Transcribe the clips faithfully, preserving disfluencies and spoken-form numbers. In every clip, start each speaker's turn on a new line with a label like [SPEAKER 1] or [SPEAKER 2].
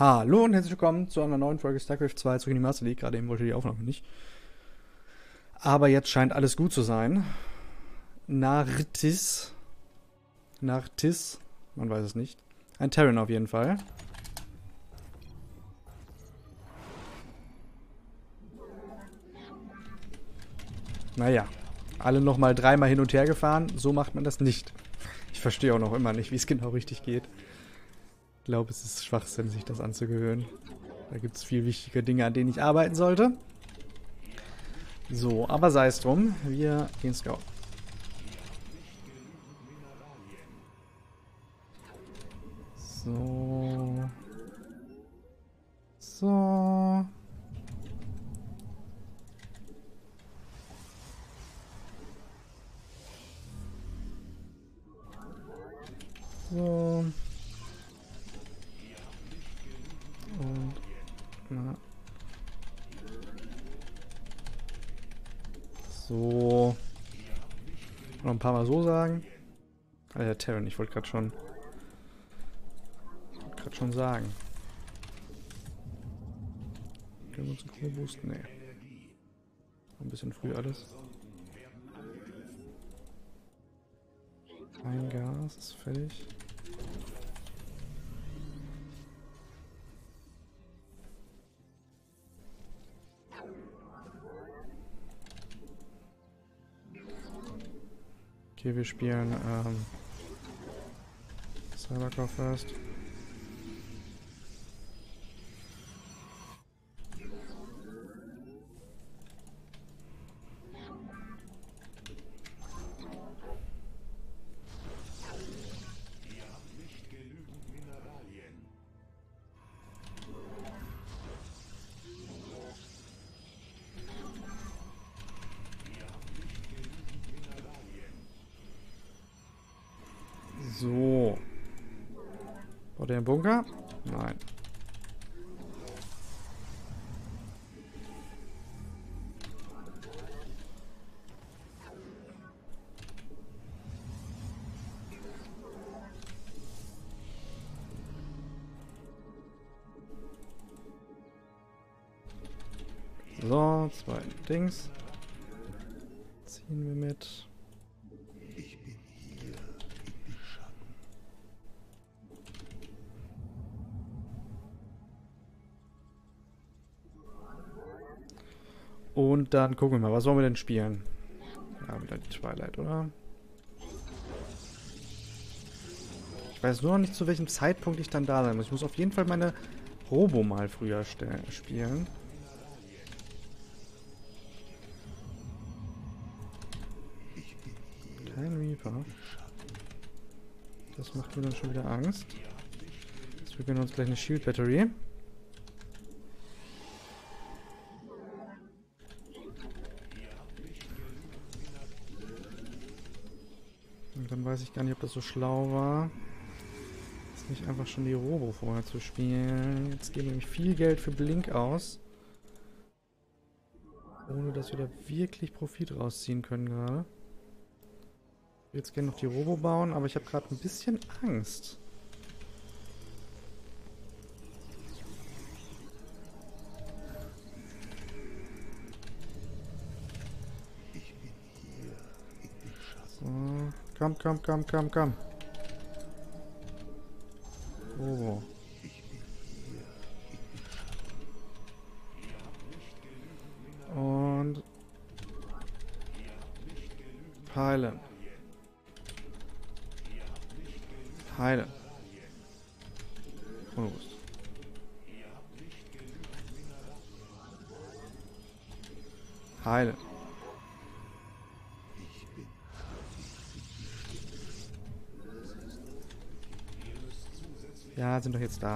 [SPEAKER 1] Hallo und herzlich willkommen zu einer neuen Folge StarCraft zwei zurück in die Master League. Gerade eben wollte die Aufnahme nicht. Aber jetzt scheint alles gut zu sein. Nartis. Nartis. Man weiß es nicht. Ein Terran auf jeden Fall. Naja. Alle nochmal dreimal hin und her gefahren. So macht man das nicht. Ich verstehe auch noch immer nicht, wie es genau richtig geht. Ich glaube, es ist Schwachsinn, sich das anzugewöhnen. Da gibt es viel wichtige Dinge, an denen ich arbeiten sollte. So, aber sei es drum. Wir gehen Scout. So. So. So. Und. Na. So. Noch ein paar Mal so sagen. Ah, der Terran, ich wollte gerade schon. Ich wollte gerade schon sagen. Können wir uns einen Crew boosten? Nee. Ein bisschen früh alles. Ein Gas ist fertig. Okay, wir spielen ähm, Cybercore first. So. Baut der einen Bunker? Nein. So, zwei Dings. Ziehen wir mit. Und dann gucken wir mal, was wollen wir denn spielen? Ja, wieder die Twilight, oder? Ich weiß nur noch nicht, zu welchem Zeitpunkt ich dann da sein muss. Ich muss auf jeden Fall meine Robo mal früher spielen. Kein Reaper. Das macht mir dann schon wieder Angst. Jetzt wir gönnen uns gleich eine Shield Battery. Und dann weiß ich gar nicht, ob das so schlau war, jetzt nicht einfach schon die Robo vorher zu spielen. Jetzt geben wir nämlich viel Geld für Blink aus. Ohne dass wir da wirklich Profit rausziehen können gerade. Ich will jetzt gerne noch die Robo bauen, aber ich habe gerade ein bisschen Angst. So, komm, komm, komm, komm, komm. Robo. Und heilen. Heilen. Unbewusst. Heilen. Ja, sind doch jetzt da.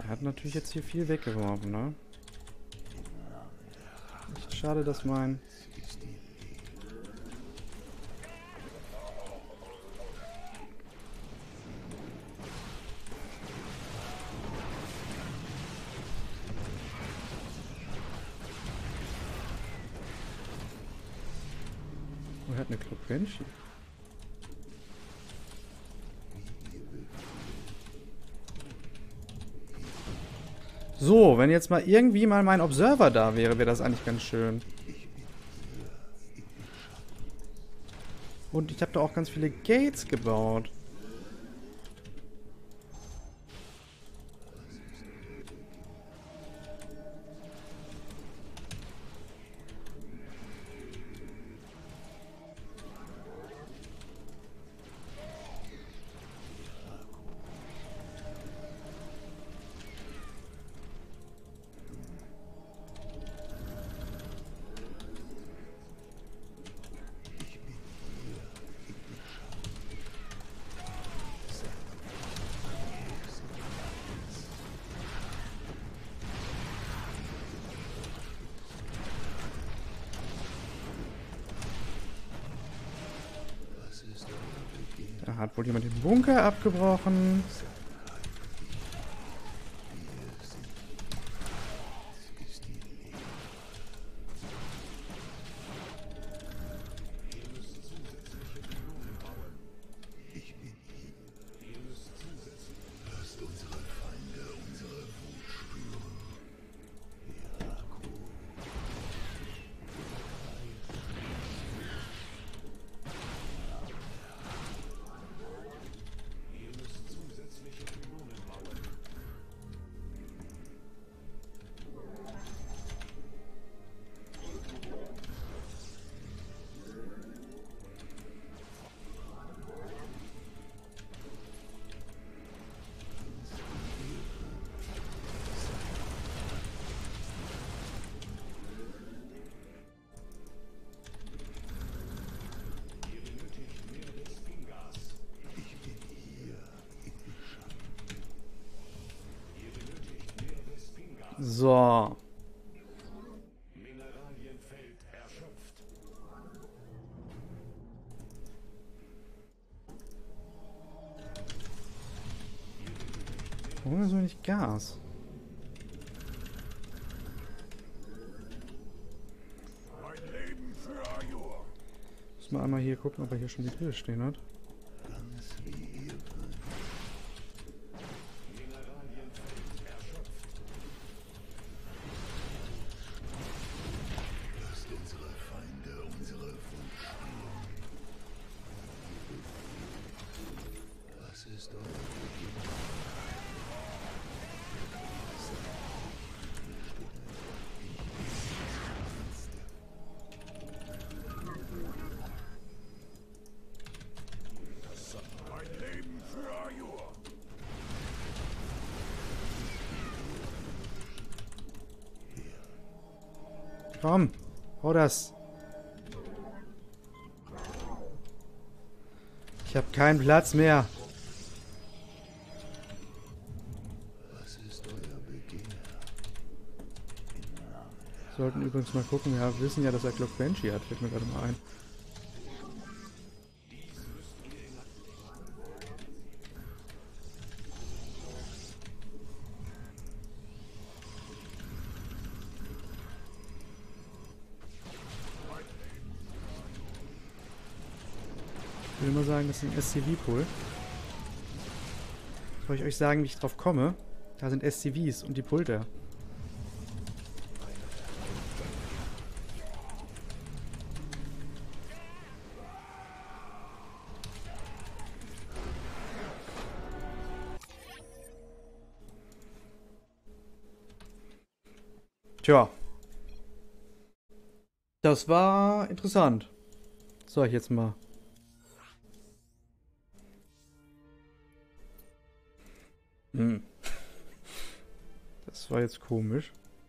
[SPEAKER 1] Er hat natürlich jetzt hier viel weggeworfen, ne? Echt schade, dass mein... Oh, er hat eine Club Banshee. So, wenn jetzt mal irgendwie mal mein Observer da wäre, wäre das eigentlich ganz schön. Und ich habe da auch ganz viele Gates gebaut. Da hat wohl jemand den Bunker abgebrochen. So. Warum ist so nicht Gas? Muss mal einmal hier gucken, ob er hier schon die Tür stehen hat. Komm, hau das. Ich habe keinen Platz mehr. Sollten übrigens mal gucken, wir wissen ja, dass er Glock Banshee hat, fällt mir gerade mal ein. Ich will immer sagen, das ist ein S C V-Pool. Soll ich euch sagen, wie ich drauf komme? Da sind S C Vs und die Pulter. Tja. Das war interessant. Sag ich jetzt mal. Hm. Das war jetzt komisch.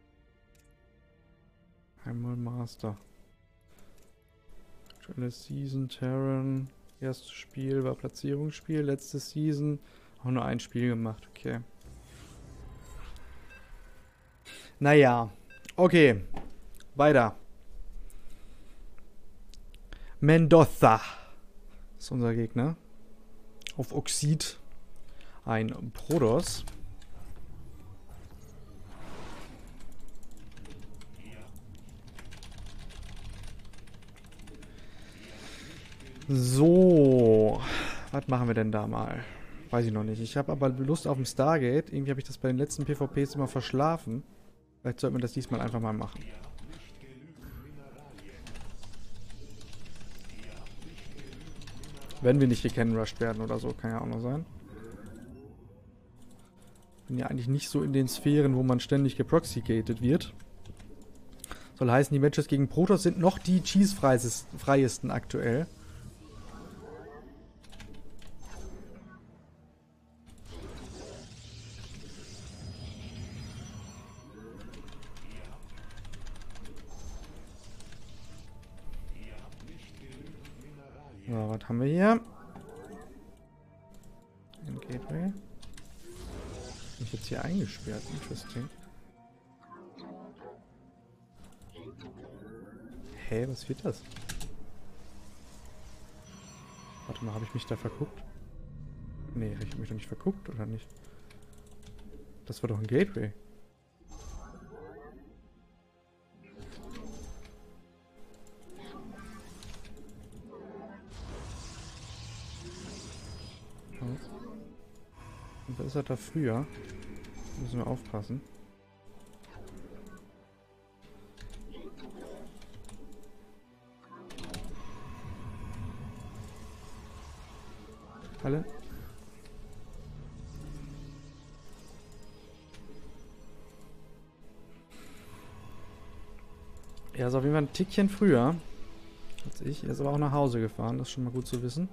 [SPEAKER 1] Einmal Master. Aktuelle Season, Terran. Erstes Spiel war Platzierungsspiel. Letzte Season. Auch nur ein Spiel gemacht, okay. Naja. Okay. Weiter. Mendoza ist unser Gegner. Auf Oxid. Ein Protoss. So. Was machen wir denn da mal? Weiß ich noch nicht. Ich habe aber Lust auf ein Stargate. Irgendwie habe ich das bei den letzten PvPs immer verschlafen. Vielleicht sollten wir das diesmal einfach mal machen. Wenn wir nicht gecanrushed werden oder so, kann ja auch noch sein. Bin ja eigentlich nicht so in den Sphären, wo man ständig geproxygated wird. Soll heißen, die Matches gegen Protoss sind noch die cheese-freiesten aktuell. So, was haben wir hier? Ein Gateway. Bin ich jetzt hier eingesperrt? Interesting. Hä, was wird das? Warte mal, habe ich mich da verguckt? Nee, habe ich mich doch nicht verguckt, oder nicht? Das war doch ein Gateway. Und was ist er da früher? Müssen wir aufpassen. Alle? Er ist auf jeden Fall ein Tickchen früher als ich. Er ist aber auch nach Hause gefahren. Das ist schon mal gut zu wissen.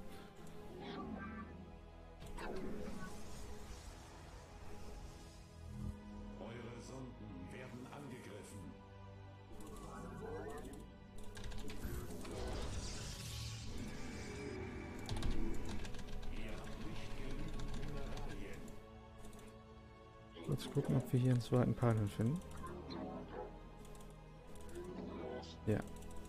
[SPEAKER 1] Kurz gucken, ob wir hier einen zweiten Pylon finden. Ja.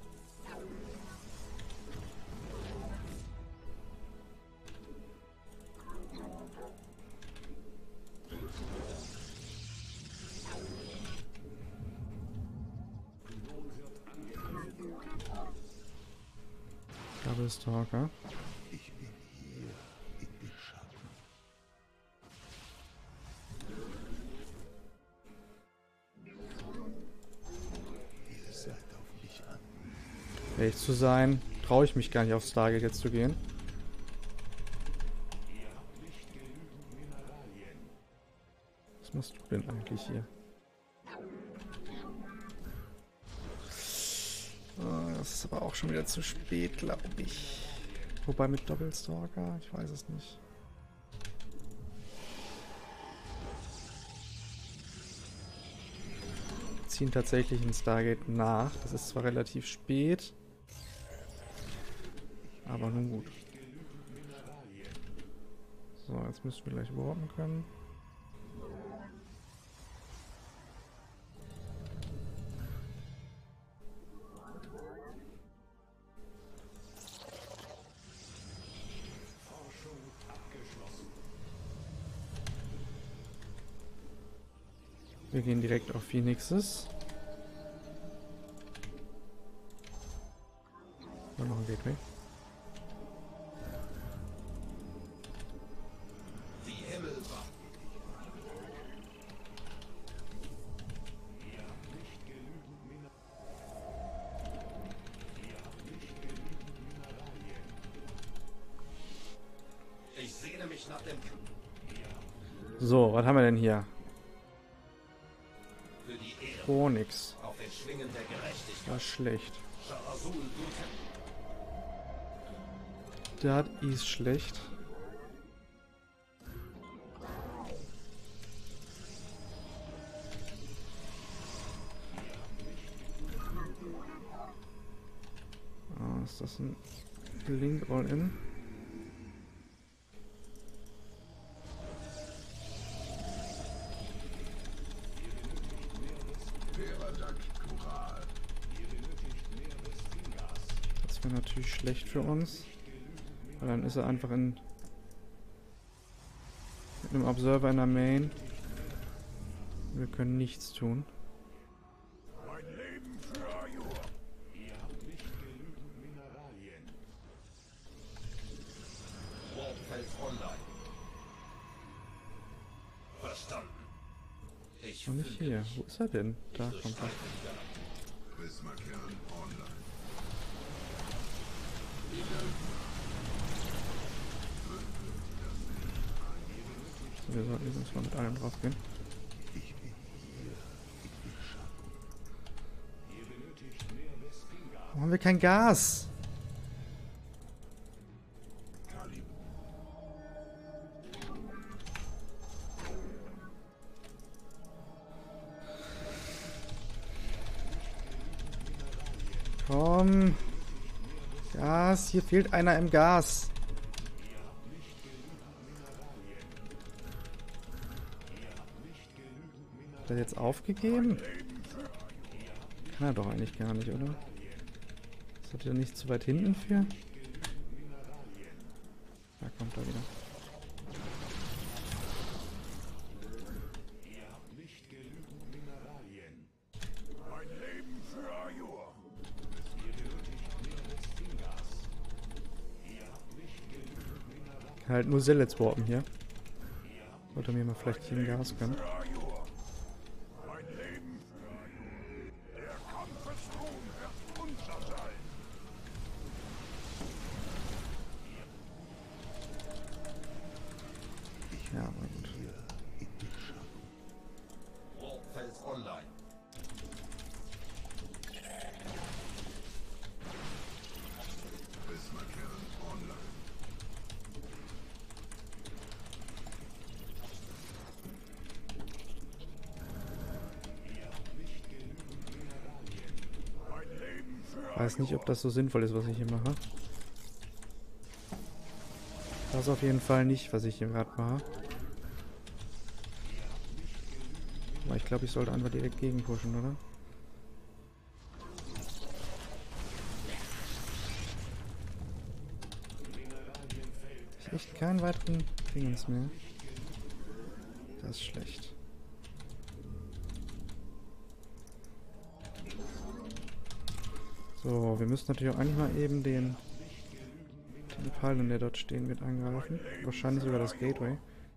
[SPEAKER 1] Double Stalker.
[SPEAKER 2] Ich bin hier in den Schatten. Ihr seid auf mich an.
[SPEAKER 1] Ehrlich zu sein, traue ich mich gar nicht aufs Stargate jetzt zu gehen. Was machst du denn eigentlich hier? Oh, das ist aber auch schon wieder zu spät, glaube ich. Wobei mit Doppelstalker, ich weiß es nicht. Wir ziehen tatsächlich ein Stargate nach. Das ist zwar relativ spät, aber nun gut. So, jetzt müssen wir gleich warten können. Wir gehen direkt auf Phoenixes. Und noch ein Gateway.
[SPEAKER 2] Die Himmel warten. Ich sehne mich nach dem.
[SPEAKER 1] So, was haben wir denn hier?
[SPEAKER 2] Für die Ehre.
[SPEAKER 1] Oh, nix.
[SPEAKER 2] Auf den Schwingen der Gerechtigkeit.
[SPEAKER 1] Das ist schlecht.
[SPEAKER 2] Sha'Azul Dutem.
[SPEAKER 1] Das ist schlecht. Ah, ist das ein Link All-In? Das wäre natürlich schlecht für uns. Weil dann ist er einfach in mit einem Observer in der Main. Wir können nichts tun.
[SPEAKER 2] Mein Leben für Ajur. Ihr habt nicht genügend Mineralien. Warpfels online. Verstanden. Ich
[SPEAKER 1] Noch nicht hier. Wo ist er denn? Da kommt er.
[SPEAKER 2] Prismakern online.
[SPEAKER 1] So, wir sollten übrigens mal mit allem drauf gehen. Warum haben wir kein Gas? Komm. Gas, hier fehlt einer im Gas. Hat er jetzt aufgegeben? Kann er doch eigentlich gar nicht, oder? Ist er nicht zu weit hinten für? Da kommt er wieder.
[SPEAKER 2] Mein Leben für Ajur.
[SPEAKER 1] Kann halt nur Zellets warpen hier. Sollte mir mal vielleicht hier ein Gas gönnen.
[SPEAKER 2] Mein Leben für Ajur. Der Kampfesruhm wird unser sein.
[SPEAKER 1] Ja, aber gut.
[SPEAKER 2] Warpfels online. Prismakern online. Mein Leben für
[SPEAKER 1] Weiß nicht, ob das so sinnvoll ist, was ich hier mache. Das auf jeden Fall nicht, was ich hier gerade mache. Aber ich glaube, ich sollte einfach direkt gegenpushen, oder? Ich habe echt keinen weiteren Dingens mehr. Das ist schlecht. So, wir müssen natürlich auch eigentlich mal eben den, den Pylon, der dort stehen wird, angreifen. Wahrscheinlich sogar das Gateway.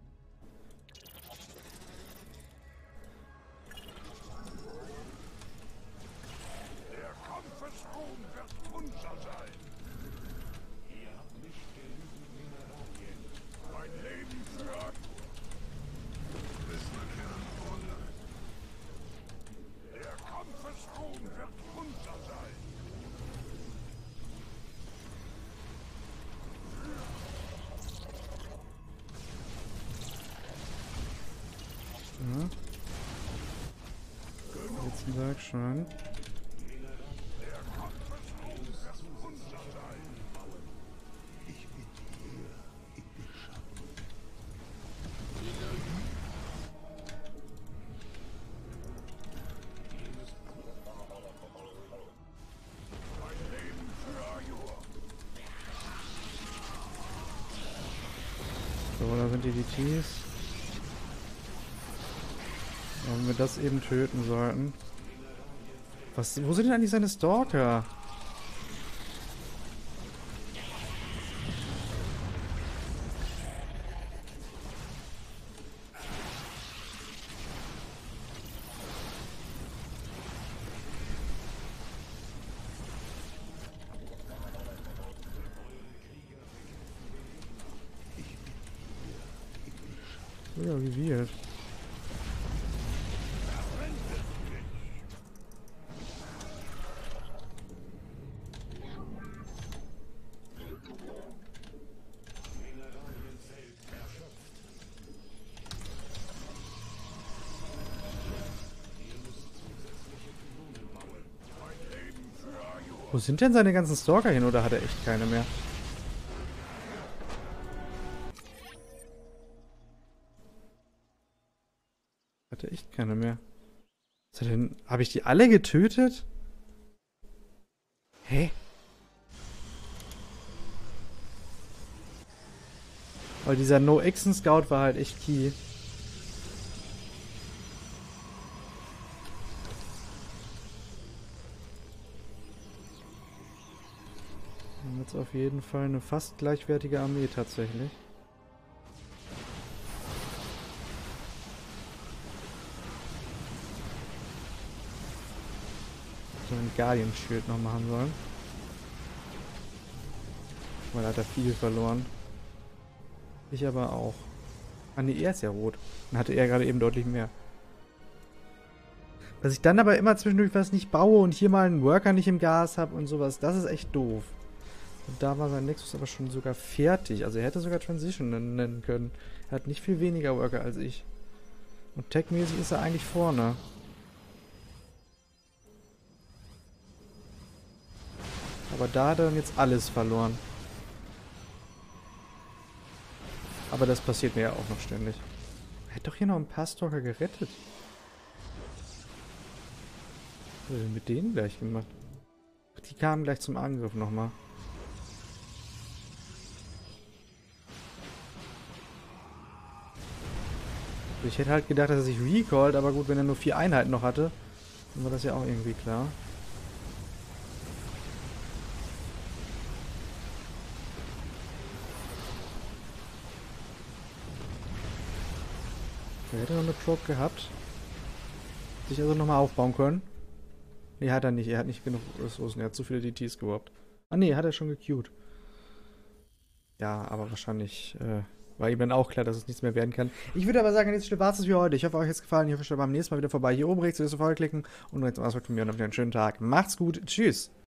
[SPEAKER 2] Der Kampfesruhm wird unser sein. Ihr habt nicht genügend Mineralien. Mein Leben für Ajur. Prismakern online. Der Kampfesruhm wird unser sein.
[SPEAKER 1] Ja. Jetzt sag schon. So, da sind die D Ts. Wenn wir das eben töten sollten. Was, wo sind denn eigentlich seine Stalker? Ja, wie wird. Wo sind denn seine ganzen Stalker hin, oder hat er echt keine mehr? Hat er echt keine mehr? Was hat er denn? Habe ich die alle getötet? Hä? Aber dieser No-Action-Scout war halt echt key. Jetzt auf jeden Fall eine fast gleichwertige Armee tatsächlich. So einen Guardian Shield noch machen sollen. Weil hat er viel verloren. Ich aber auch. Ah ne, er ist ja rot. Dann hatte er gerade eben deutlich mehr. Dass ich dann aber immer zwischendurch was nicht baue und hier mal einen Worker nicht im Gas habe und sowas, das ist echt doof. Und da war sein Nexus aber schon sogar fertig. Also er hätte sogar Transition nennen können. Er hat nicht viel weniger Worker als ich. Und tech-mäßig ist er eigentlich vorne. Aber da hat er dann jetzt alles verloren. Aber das passiert mir ja auch noch ständig. Er hat doch hier noch ein paar Stalker gerettet. Was hat er denn mit denen gleich gemacht? Ach, die kamen gleich zum Angriff nochmal. Ich hätte halt gedacht, dass er sich recallt, aber gut, wenn er nur vier Einheiten noch hatte, dann war das ja auch irgendwie klar. Er hätte noch eine Probe gehabt. Sich also nochmal aufbauen können. Nee, hat er nicht. Er hat nicht genug Ressourcen. Er hat zu viele D Ts geworbt. Ah nee, hat er schon gequeued. Ja, aber wahrscheinlich äh, war ihm dann auch klar, dass es nichts mehr werden kann. Ich würde aber sagen, an dieser Stelle war es für heute. Ich hoffe, euch hat es gefallen. Ich hoffe, ihr schaut beim nächsten Mal wieder vorbei. Hier oben rechts zur Folge klicken und rechts am Ausdruck von mir und habt einen schönen Tag. Macht's gut. Tschüss.